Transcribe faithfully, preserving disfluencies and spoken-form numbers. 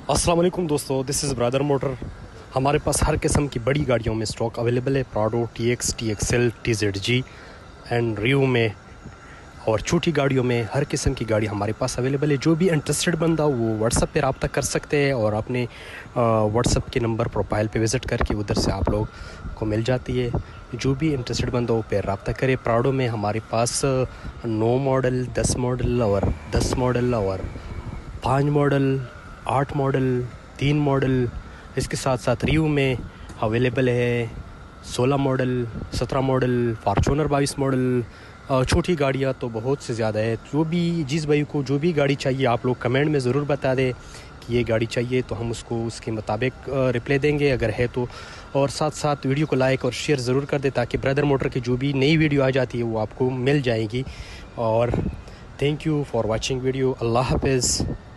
अस्सलाम वालेकुम दोस्तों, दिस इज़ ब्रदर मोटर। हमारे पास हर किस्म की बड़ी गाड़ियों में स्टॉक अवेलेबल है। Prado, T X, T XL, T Z G and Rio में, और छोटी गाड़ियों में हर किस्म की गाड़ी हमारे पास अवेलेबल है। जो भी इंटरेस्टेड बंदा वो व्हाट्सएप पे रब्ता कर सकते हैं और अपने व्हाट्सएप के नंबर प्रोफाइल पे विज़िट करके उधर से आप लोग को मिल जाती है। जो भी इंटरेस्टेड बंदा वो पे रब्ता करे। प्राडो में हमारे पास नौ मॉडल, दस मॉडल और दस मॉडल और पाँच मॉडल, आठ मॉडल, तीन मॉडल, इसके साथ साथ रियो में अवेलेबल है सोलह मॉडल, सत्रह मॉडल, फार्चूनर बाईस मॉडल। छोटी गाड़ियाँ तो बहुत से ज़्यादा है। जो भी जिस भाई को जो भी गाड़ी चाहिए आप लोग कमेंट में ज़रूर बता दें कि ये गाड़ी चाहिए, तो हम उसको उसके मुताबिक रिप्लाई देंगे अगर है तो। और साथ साथ वीडियो को लाइक और शेयर ज़रूर कर दें ताकि ब्रदर मोटर की जो भी नई वीडियो आ जाती है वो आपको मिल जाएगी। और thank you for watching video. अल्लाह हाफ़िज़।